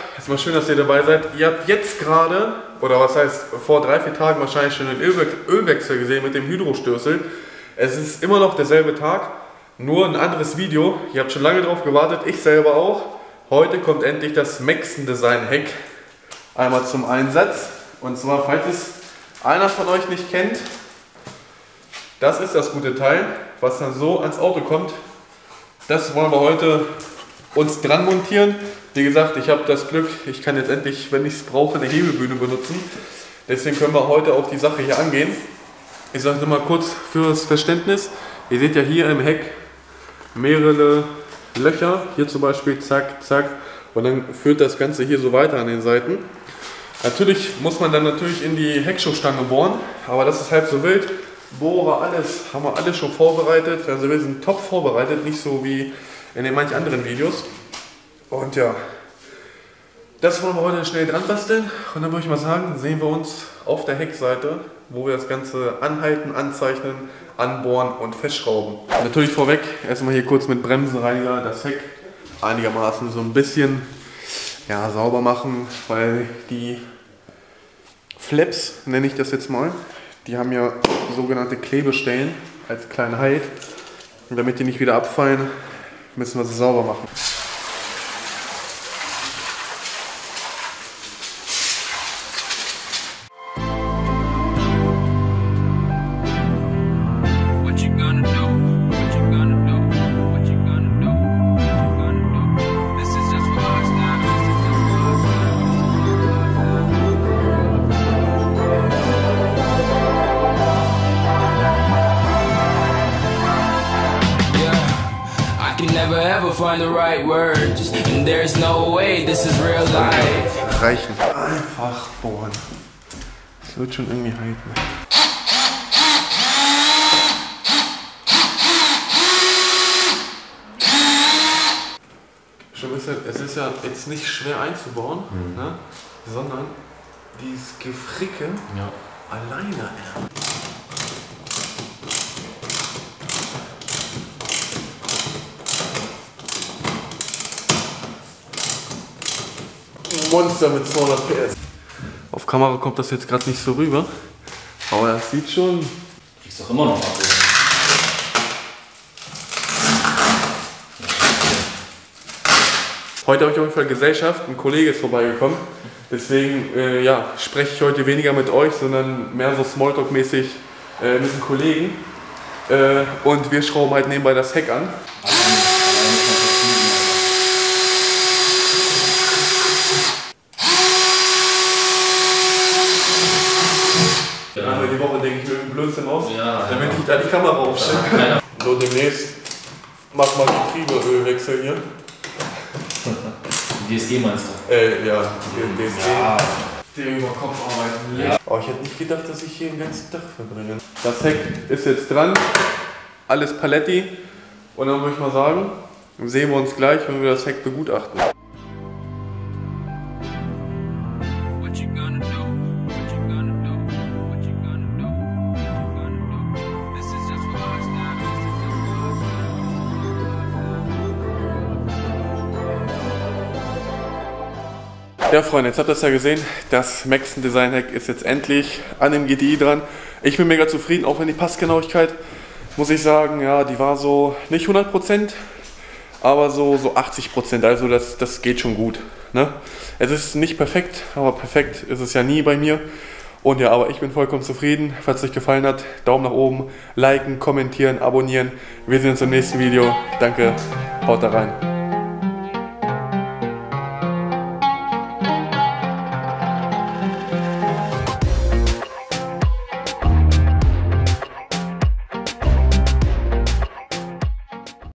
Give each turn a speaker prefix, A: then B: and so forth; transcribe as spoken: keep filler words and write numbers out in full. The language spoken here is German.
A: erstmal schön, dass ihr dabei seid. Ihr habt jetzt gerade, oder was heißt vor drei, vier Tagen wahrscheinlich schon den Ölwe Ölwechsel gesehen mit dem Hydrostößel. Es ist immer noch derselbe Tag, nur ein anderes Video. Ihr habt schon lange drauf gewartet, ich selber auch. Heute kommt endlich das Maxxon Design Heck einmal zum Einsatz. Und zwar, falls es einer von euch nicht kennt, das ist das gute Teil, was dann so ans Auto kommt. Das wollen wir heute uns dran montieren. Wie gesagt, ich habe das Glück, ich kann jetzt endlich, wenn ich es brauche, eine Hebelbühne benutzen. Deswegen können wir heute auch die Sache hier angehen. Ich sage nur mal kurz fürs Verständnis. Ihr seht ja hier im Heck mehrere Löcher. Hier zum Beispiel, zack, zack. Und dann führt das Ganze hier so weiter an den Seiten. Natürlich muss man dann natürlich in die Heckschuhstange bohren, aber das ist halb so wild. Bohrer, alles, haben wir alles schon vorbereitet. Also wir sind top vorbereitet, nicht so wie in den manchen anderen Videos. Und ja, das wollen wir heute schnell dran basteln. Und dann würde ich mal sagen, sehen wir uns auf der Heckseite, wo wir das Ganze anhalten, anzeichnen, anbohren und festschrauben. Natürlich vorweg, erstmal hier kurz mit Bremsenreiniger das Heck einigermaßen so ein bisschen ja, sauber machen, weil die Flaps, nenne ich das jetzt mal, die haben ja sogenannte Klebestellen als kleinen Halt. Und damit die nicht wieder abfallen, müssen wir sie sauber machen.
B: Never ever find the right words, and there's no way this is real life.
A: Reichen. Einfach bohren. Das wird schon irgendwie halten. Schon ist ja, es ist ja jetzt nicht schwer einzubauen, mhm. ne? Sondern dieses Gefricke ja. alleine. Ey. Monster mit zweihundert P S. Auf Kamera kommt das jetzt gerade nicht so rüber, aber das sieht schon. Du
C: kriegst doch immer noch ab.
A: Heute habe ich auf jeden Fall Gesellschaft, ein Kollege ist vorbeigekommen. Deswegen äh, ja, spreche ich heute weniger mit euch, sondern mehr so Smalltalk-mäßig äh, mit einem Kollegen. Äh, und wir schrauben halt nebenbei das Heck an. Einmal die Woche denke ich mir einen Blödsinn aus, ja, damit ja. ich da die Kamera aufstelle. Ja, so demnächst mach mal die Triebeölwechsel hier.
C: D S G meinst du?
A: Äh, ja, D S G.
C: Ja.
A: Der über Kopf arbeiten. Ja. Aber ich hätte nicht gedacht, dass ich hier den ganzen Tag verbringe. Das Heck ist jetzt dran, alles Paletti. Und dann würde ich mal sagen, sehen wir uns gleich, wenn wir das Heck begutachten. Ja Freunde, jetzt habt ihr es ja gesehen, das Maxxon Design Heck ist jetzt endlich an dem G T I dran. Ich bin mega zufrieden, auch wenn die Passgenauigkeit, muss ich sagen, ja, die war so nicht hundert Prozent, aber so, so achtzig Prozent, also das, das geht schon gut. Ne? Es ist nicht perfekt, aber perfekt ist es ja nie bei mir. Und ja, aber ich bin vollkommen zufrieden. Falls es euch gefallen hat, Daumen nach oben, liken, kommentieren, abonnieren. Wir sehen uns im nächsten Video. Danke, haut da rein.